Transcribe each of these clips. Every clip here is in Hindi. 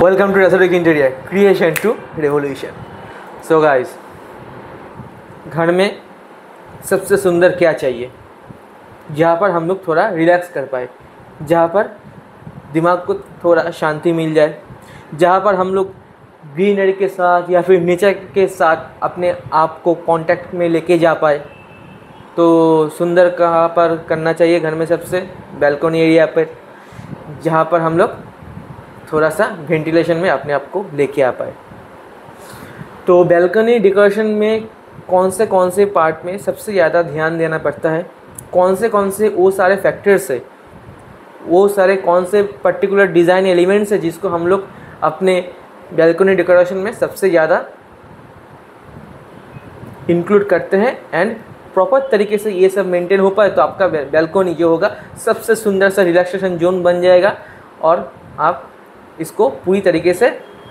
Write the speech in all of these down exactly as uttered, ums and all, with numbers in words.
Welcome to Resodic interior creation to revolution. So guys, घर में सबसे सुंदर क्या चाहिए? जहाँ पर हम लोग थोड़ा रिलैक्स कर पाए, जहाँ पर दिमाग को थोड़ा शांति मिल जाए, जहाँ पर हम लोग ग्रीनरी के साथ या फिर नेचर के साथ अपने आप को कांटेक्ट में लेके जा पाए। तो सुंदर कहाँ पर करना चाहिए? घर में सबसे बैल्कनी एरिया पर, जहाँ पर हम लोग थोड़ा सा वेंटिलेशन में अपने आप को लेके आ पाए। तो बैल्कनी डेकोरेशन में कौन से कौन से पार्ट में सबसे ज़्यादा ध्यान देना पड़ता है, कौन से कौन से वो सारे फैक्टर्स है, वो सारे कौन से पर्टिकुलर डिज़ाइन एलिमेंट्स है जिसको हम लोग अपने बैल्कनी डेकोरेशन में सबसे ज़्यादा इंक्लूड करते हैं एंड प्रॉपर तरीके से ये सब मेंटेन हो पाए तो आपका बैल्कनी जो होगा सबसे सुंदर सा रिलैक्सेशन जोन बन जाएगा और आप इसको पूरी तरीके से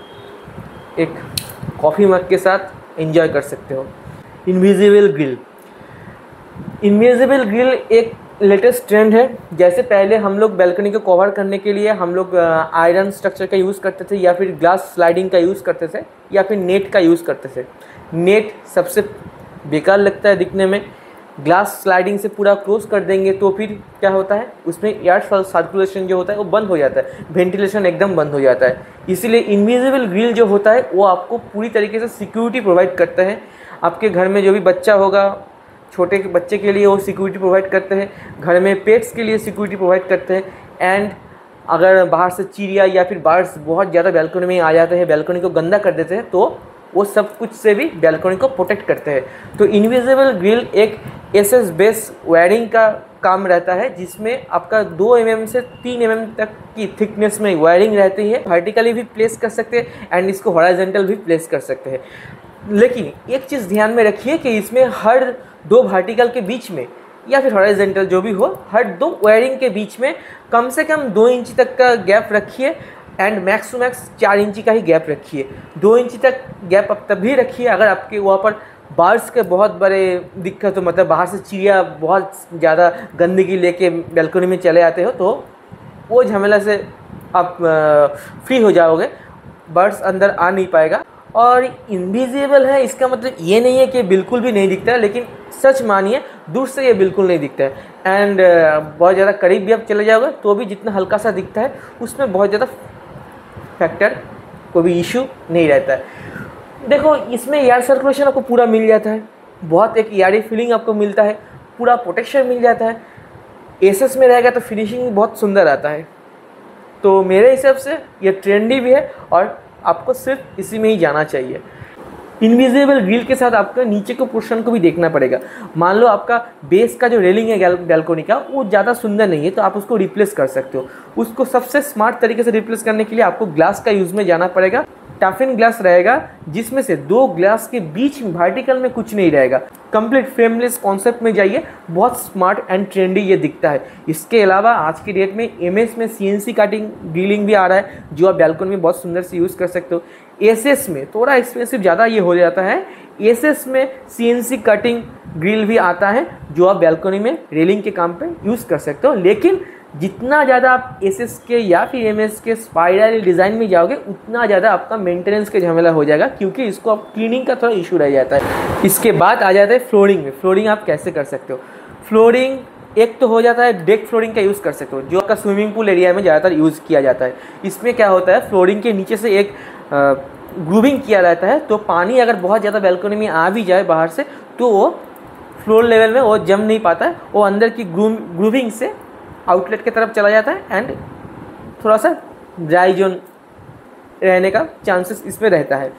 एक कॉफ़ी मग के साथ एंजॉय कर सकते हो। इनविजिबल ग्रिल इनविजिबल ग्रिल एक लेटेस्ट ट्रेंड है। जैसे पहले हम लोग बैल्कनी को कवर करने के लिए हम लोग आयरन स्ट्रक्चर का यूज़ करते थे या फिर ग्लास स्लाइडिंग का यूज़ करते थे या फिर नेट का यूज़ करते थे। नेट सबसे बेकार लगता है दिखने में। ग्लास स्लाइडिंग से पूरा क्लोज कर देंगे तो फिर क्या होता है, उसमें एयर सर्कुलेशन जो होता है वो बंद हो जाता है, वेंटिलेशन एकदम बंद हो जाता है। इसीलिए इनविजिबल ग्रिल जो होता है वो आपको पूरी तरीके से सिक्योरिटी प्रोवाइड करता है। आपके घर में जो भी बच्चा होगा, छोटे बच्चे के लिए वो सिक्योरिटी प्रोवाइड करते हैं, घर में पेट्स के लिए सिक्योरिटी प्रोवाइड करते हैं। एंड अगर बाहर से चिड़िया या फिर बर्ड्स बहुत ज़्यादा बैल्कनी में आ जाते हैं, बैल्कनी को गंदा कर देते हैं, तो वो सब कुछ से भी बैल्कनी को प्रोटेक्ट करते हैं। तो इनविजिबल ग्रिल एक एसएस बेस वायरिंग का काम रहता है जिसमें आपका दो एम एम से तीन एम एम तक की थिकनेस में वायरिंग रहती है। वर्टिकली भी प्लेस कर सकते हैं एंड इसको हॉरिजॉन्टल भी प्लेस कर सकते हैं। लेकिन एक चीज़ ध्यान में रखिए कि इसमें हर दो वर्टिकल के बीच में या फिर हॉरिजॉन्टल जो भी हो, हर दो वायरिंग के बीच में कम से कम दो इंच तक का गैप रखिए एंड मैक्स टू मैक्स चार इंची का ही गैप रखिए। दो इंची तक गैप आप तभी रखिए अगर आपके वहाँ पर बर्ड्स के बहुत बड़े दिक्कत हो, मतलब बाहर से चिड़िया बहुत ज़्यादा गंदगी लेके बैल्कनी में चले आते हो तो वो झमेला से आप फ्री हो जाओगे, बर्ड्स अंदर आ नहीं पाएगा। और इनविजिबल है इसका मतलब ये नहीं है कि बिल्कुल भी नहीं दिखता है, लेकिन सच मानिए दूर से ये बिल्कुल नहीं दिखता है एंड बहुत ज़्यादा करीब भी आप चले जाओगे तो भी जितना हल्का सा दिखता है उसमें बहुत ज़्यादा फैक्टर कोई भी इशू नहीं रहता है। देखो, इसमें एयर सर्कुलेशन आपको पूरा मिल जाता है, बहुत एक एयरी फीलिंग आपको मिलता है, पूरा प्रोटेक्शन मिल जाता है। एसएस में रहेगा तो फिनिशिंग बहुत सुंदर आता है। तो मेरे हिसाब से ये ट्रेंडी भी है और आपको सिर्फ इसी में ही जाना चाहिए। इनविजिबल ग्रिल के साथ आपका नीचे के पोर्शन को भी देखना पड़ेगा। मान लो आपका बेस का जो रेलिंग है बैल्कनी का वो ज़्यादा सुंदर नहीं है तो आप उसको रिप्लेस कर सकते हो। उसको सबसे स्मार्ट तरीके से रिप्लेस करने के लिए आपको ग्लास का यूज़ में जाना पड़ेगा। टफिन ग्लास रहेगा जिसमें से दो ग्लास के बीच में वर्टिकल में कुछ नहीं रहेगा। कंप्लीट फ्रेमलेस कॉन्सेप्ट में जाइए, बहुत स्मार्ट एंड ट्रेंडी ये दिखता है। इसके अलावा आज की डेट में एमएस में सीएनसी कटिंग ग्रिलिंग भी आ रहा है जो आप बैल्कनी में बहुत सुंदर से यूज़ कर सकते हो। एसएस में थोड़ा एक्सपेंसिव ज़्यादा ये हो जाता है। एसएस में सीएनसी कटिंग ग्रिल भी आता है जो आप बैल्कनी में रेलिंग के काम पे यूज़ कर सकते हो। लेकिन जितना ज़्यादा आप एसएस के या फिर एमएस के स्पाइरल डिज़ाइन में जाओगे उतना ज़्यादा आपका मेंटेनेंस के झमेला हो जाएगा, क्योंकि इसको आप क्लीनिंग का थोड़ा इशू रह जाता है। इसके बाद आ जाता है फ्लोरिंग में। फ्लोरिंग आप कैसे कर सकते हो? फ्लोरिंग एक तो हो जाता है डेक फ्लोरिंग का यूज़ कर सकते हो जो आपका स्विमिंग पूल एरिया में ज़्यादातर यूज़ किया जाता है। इसमें क्या होता है, फ्लोरिंग के नीचे से एक ग्रूविंग किया रहता है, तो पानी अगर बहुत ज़्यादा बैल्कनी में आ भी जाए बाहर से तो वो फ्लोर लेवल में वो जम नहीं पाता है, वो अंदर की ग्रूविंग से आउटलेट की तरफ चला जाता है एंड थोड़ा सा ड्राई जोन रहने का चांसेस इसमें रहता है।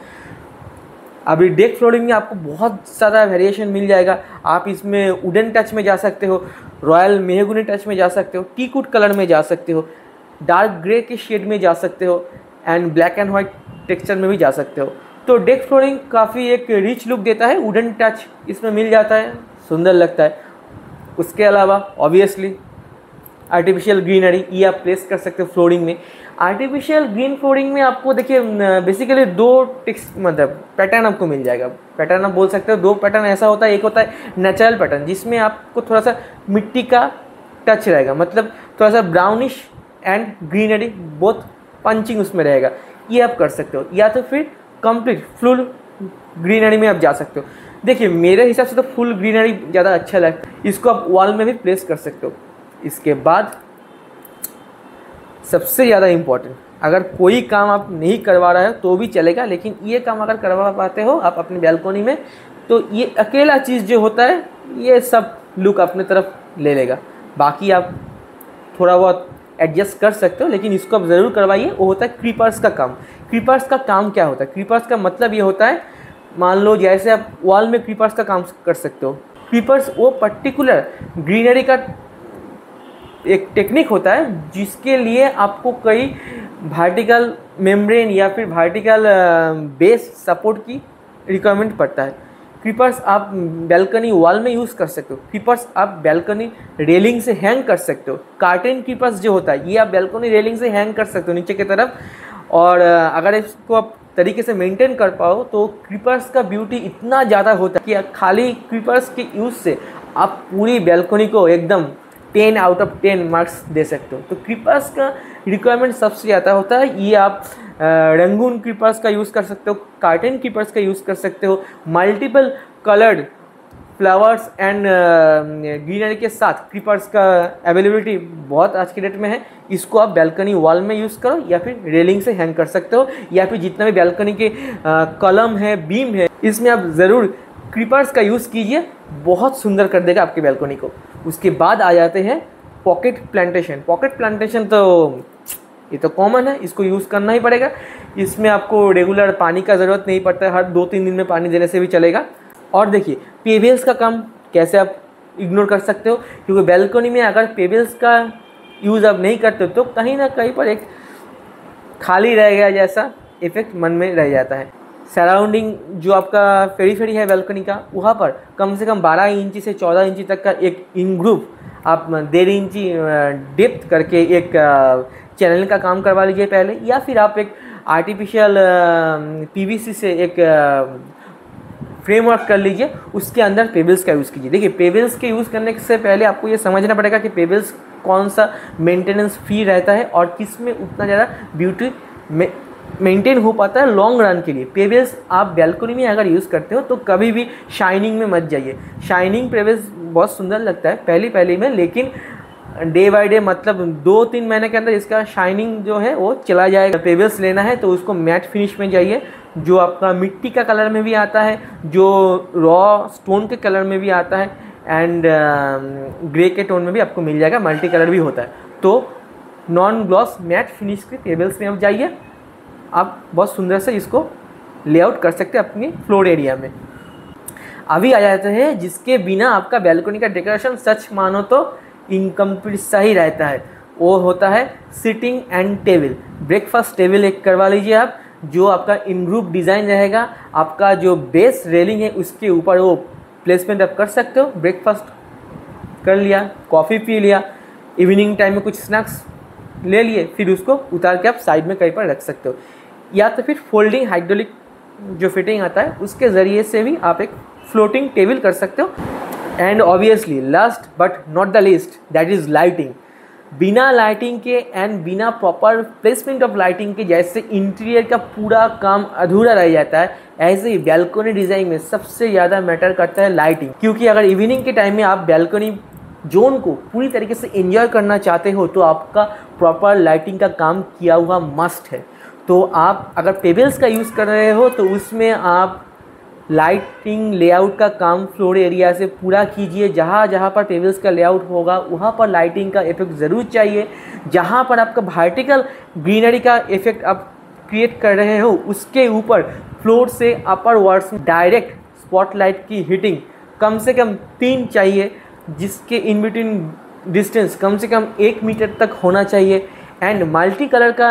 अभी डेक फ्लोरिंग में आपको बहुत ज़्यादा वेरिएशन मिल जाएगा। आप इसमें वुडन टच में जा सकते हो, रॉयल मेहगनी टच में जा सकते हो, टीकवुड कलर में जा सकते हो, डार्क ग्रे के शेड में जा सकते हो and black and white texture में भी जा सकते हो। तो डेक फ्लोरिंग काफ़ी एक रिच लुक देता है, वुडन टच इसमें मिल जाता है, सुंदर लगता है। उसके अलावा ऑब्वियसली आर्टिफिशियल ग्रीनरी ये आप प्लेस कर सकते हो फ्लोरिंग में। आर्टिफिशियल ग्रीन फ्लोरिंग में आपको देखिए बेसिकली दो टिक्स मतलब पैटर्न आपको मिल जाएगा। पैटर्न आप बोल सकते हो, दो पैटर्न ऐसा होता है, एक होता है नेचुरल पैटर्न जिसमें आपको थोड़ा सा मिट्टी का टच रहेगा, मतलब थोड़ा सा brownish and greenery both punching उसमें रहेगा। ये आप कर सकते हो, या तो फिर कंप्लीट फुल ग्रीनरी में आप जा सकते हो। देखिए मेरे हिसाब से तो फुल ग्रीनरी ज़्यादा अच्छा लगता है, इसको आप वॉल में भी प्लेस कर सकते हो। इसके बाद सबसे ज़्यादा इम्पॉर्टेंट, अगर कोई काम आप नहीं करवा रहे हो तो भी चलेगा, लेकिन ये काम अगर करवा पाते हो आप अपनी बैल्कोनी में, तो ये अकेला चीज़ जो होता है ये सब लुक अपने तरफ ले लेगा। बाकी आप थोड़ा बहुत एडजस्ट कर सकते हो, लेकिन इसको आप ज़रूर करवाइए। वो होता है क्रीपर्स का काम। क्रीपर्स का काम क्या होता है? क्रीपर्स का मतलब ये होता है, मान लो जैसे आप वॉल में क्रीपर्स का काम कर सकते हो। क्रीपर्स वो पर्टिकुलर ग्रीनरी का एक टेक्निक होता है जिसके लिए आपको कई वर्टिकल मेम्ब्रेन या फिर वर्टिकल बेस सपोर्ट की रिक्वायरमेंट पड़ता है। क्रीपर्स आप बैल्कनी वॉल में यूज़ कर सकते हो। क्रीपर्स आप बैल्कनी रेलिंग से हैंग कर सकते हो। कार्टेन क्रीपर्स जो होता है ये आप बैल्कनी रेलिंग से हैंग कर सकते हो नीचे की तरफ, और अगर इसको आप तरीके से मेंटेन कर पाओ तो क्रीपर्स का ब्यूटी इतना ज़्यादा होता है कि खाली क्रीपर्स के यूज़ से आप पूरी बैल्कनी को एकदम ten out of ten marks दे सकते हो। तो क्रीपर्स का रिक्वायरमेंट सबसे ज़्यादा होता है। ये आप रंगून क्रीपर्स का यूज़ कर सकते हो, कार्टेन क्रीपर्स का यूज़ कर सकते हो। Multiple coloured flowers and greenery के साथ क्रीपर्स का अवेलेबिलिटी बहुत आज के डेट में है। इसको आप बैल्कनी वॉल में यूज़ करो या फिर रेलिंग से हैंग कर सकते हो, या फिर जितना भी बैल्कनी के कॉलम है, बीम है, इसमें आप ज़रूर क्रीपर्स का यूज़ कीजिए, बहुत सुंदर कर देगा आपकी बैल्कनी को। उसके बाद आ जाते हैं पॉकेट प्लांटेशन। पॉकेट प्लांटेशन तो ये तो कॉमन है, इसको यूज़ करना ही पड़ेगा। इसमें आपको रेगुलर पानी का ज़रूरत नहीं पड़ता है, हर दो तीन दिन में पानी देने से भी चलेगा। और देखिए पेबल्स का काम कैसे आप इग्नोर कर सकते हो, क्योंकि बैल्कनी में अगर पेबल्स का यूज़ आप नहीं करते हो तो कहीं ना कहीं पर एक खाली रह गया जैसा इफेक्ट मन में रह जाता है। सराउंडिंग जो आपका फेरी फेरी है बैल्कनी का, वहाँ पर कम से कम बारह इंची से चौदह इंची तक का एक इन ग्रुप आप डेढ़ इंची डेप्थ करके एक चैनल का काम करवा लीजिए पहले, या फिर आप एक आर्टिफिशियल पीवीसी से एक फ्रेमवर्क कर लीजिए, उसके अंदर पेबल्स का यूज़ कीजिए। देखिए पेबल्स के यूज़ करने से पहले आपको ये समझना पड़ेगा कि पेबल्स कौन सा मेंटेनेंस फ्री रहता है और किस में उतना ज़्यादा ब्यूटी में मेंटेन हो पाता है लॉन्ग रन के लिए। पेबल्स आप बैल्कनी में अगर यूज़ करते हो तो कभी भी शाइनिंग में मत जाइए। शाइनिंग पेबल्स बहुत सुंदर लगता है पहली पहली में, लेकिन डे बाय डे मतलब दो तीन महीने के अंदर इसका शाइनिंग जो है वो चला जाएगा। पेबल्स लेना है तो उसको मैट फिनिश में जाइए, जो आपका मिट्टी का कलर में भी आता है, जो रॉ स्टोन के कलर में भी आता है, एंड ग्रे के टोन में भी आपको मिल जाएगा, मल्टी कलर भी होता है। तो नॉन ग्लॉस मैट फिनिश के पेबल्स में आप जाइए, आप बहुत सुंदर से इसको लेआउट कर सकते हैं अपनी फ्लोर एरिया में। अभी आ जाते हैं जिसके बिना आपका बैल्कनी का डेकोरेशन सच मानो तो इनकम्प्लीट सा ही रहता है, वो होता है sitting and table. Breakfast table एक करवा लीजिए आप, जो आपका इन ग्रुप डिज़ाइन रहेगा। आपका जो बेस रेलिंग है उसके ऊपर वो प्लेसमेंट आप कर सकते हो। ब्रेकफास्ट कर लिया, कॉफ़ी पी लिया, इवनिंग टाइम में कुछ स्नैक्स ले लिए, फिर उसको उतार के आप साइड में कहीं पर रख सकते हो। या तो फिर फोल्डिंग हाइड्रोलिक जो फिटिंग आता है उसके ज़रिए से भी आप एक फ्लोटिंग टेबल कर सकते हो। And obviously last but not the least, that is lighting. बिना लाइटिंग के एंड बिना प्रॉपर प्लेसमेंट ऑफ लाइटिंग के जैसे इंटीरियर का पूरा काम अधूरा रह जाता है, ऐसे ही बैल्कनी डिज़ाइन में सबसे ज़्यादा मैटर करता है लाइटिंग। क्योंकि अगर इवनिंग के टाइम में आप बैल्कनी जोन को पूरी तरीके से एंजॉय करना चाहते हो तो आपका प्रॉपर लाइटिंग का काम किया हुआ मस्ट है। तो आप अगर पेबल्स का यूज़ कर रहे हो तो उसमें आप लाइटिंग लेआउट का काम फ्लोर एरिया से पूरा कीजिए। जहाँ जहाँ पर पेबल्स का लेआउट होगा वहाँ पर लाइटिंग का इफेक्ट ज़रूर चाहिए। जहाँ पर आपका वर्टिकल ग्रीनरी का इफेक्ट आप क्रिएट कर रहे हो उसके ऊपर फ्लोर से अपर वर्ड्स डायरेक्ट स्पॉटलाइट की हीटिंग कम से कम तीन चाहिए, जिसके इन बिटवीन डिस्टेंस कम से कम एक मीटर तक होना चाहिए। एंड मल्टी कलर का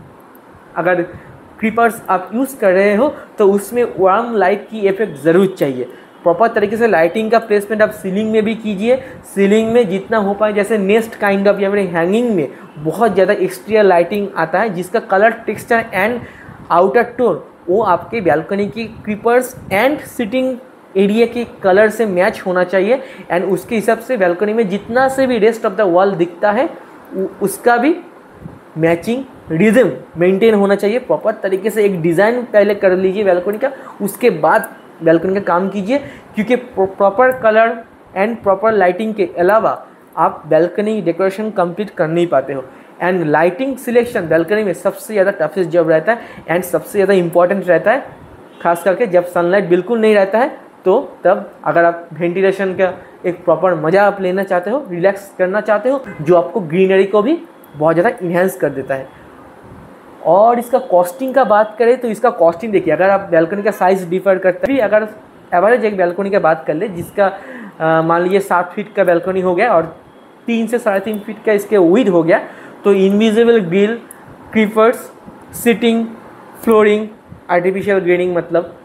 अगर क्रीपर्स आप यूज़ कर रहे हो तो उसमें वार्म लाइट की इफेक्ट ज़रूर चाहिए। प्रॉपर तरीके से लाइटिंग का प्लेसमेंट आप सीलिंग में भी कीजिए। सीलिंग में जितना हो पाए, जैसे नेस्ट काइंड ऑफ या फिर हैंगिंग में बहुत ज़्यादा एक्सटीरियर लाइटिंग आता है जिसका colour texture and outer tone वो आपके बैल्कनी की क्रीपर्स एंड सिटिंग एरिया के कलर से मैच होना चाहिए। एंड उसके हिसाब से बैल्कनी में जितना से भी रेस्ट ऑफ द वॉल दिखता है उसका भी मैचिंग रिदम मेंटेन होना चाहिए, प्रॉपर तरीके से एक डिज़ाइन पहले कर लीजिए बैल्कनी का, उसके बाद बैल्कनी का काम कीजिए, क्योंकि proper colour and proper lighting के अलावा आप बैल्कनी डेकोरेशन कंप्लीट कर नहीं पाते हो। एंड लाइटिंग सिलेक्शन बैल्कनी में सबसे ज़्यादा टफेस्ट जॉब रहता है एंड सबसे ज़्यादा इंपॉर्टेंट रहता है, खास करके जब सनलाइट बिल्कुल नहीं रहता है, तो तब अगर आप वेंटिलेशन का एक प्रॉपर मज़ा आप लेना चाहते हो, रिलैक्स करना चाहते हो, जो आपको ग्रीनरी को भी बहुत ज़्यादा इन्हेंस कर देता है। और इसका कॉस्टिंग का बात करें तो इसका कॉस्टिंग देखिए, अगर आप बैल्कनी का साइज़ डिफर करता है, अगर एवरेज एक बैल्कनी का बात कर ले जिसका मान लीजिए सात फीट का बैल्कनी हो गया और तीन से साढ़े तीन फीट का इसके विड्थ हो गया, तो invisible grill, creepers, sitting, flooring, artificial grading मतलब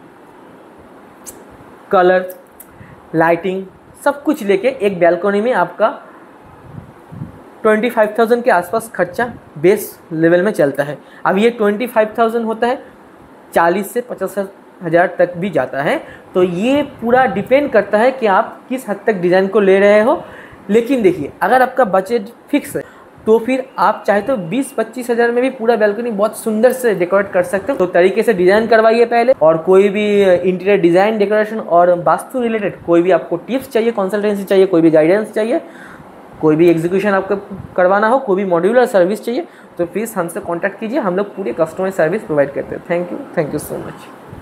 कलर, लाइटिंग, सब कुछ लेके एक बैल्कनी में आपका पच्चीस हज़ार के आसपास खर्चा बेस लेवल में चलता है। अब ये पच्चीस हज़ार होता है, चालीस से पचास हज़ार तक भी जाता है, तो ये पूरा डिपेंड करता है कि आप किस हद तक डिज़ाइन को ले रहे हो। लेकिन देखिए, अगर आपका बजट फिक्स है तो फिर आप चाहे तो बीस पच्चीस हज़ार में भी पूरा बैल्कनी बहुत सुंदर से डेकोरेट कर सकते हो। तो तरीके से डिज़ाइन करवाइए पहले, और कोई भी इंटीरियर डिज़ाइन, डेकोरेशन और वास्तु रिलेटेड कोई भी आपको टिप्स चाहिए, कंसल्टेंसी चाहिए, कोई भी गाइडेंस चाहिए, कोई भी एग्जीक्यूशन आपको करवाना हो, कोई भी मॉड्यूलर सर्विस चाहिए, तो प्लीज़ हमसे कॉन्टैक्ट कीजिए। हम लोग पूरे कस्टमर सर्विस प्रोवाइड करते हैं। Thank you, thank you so much.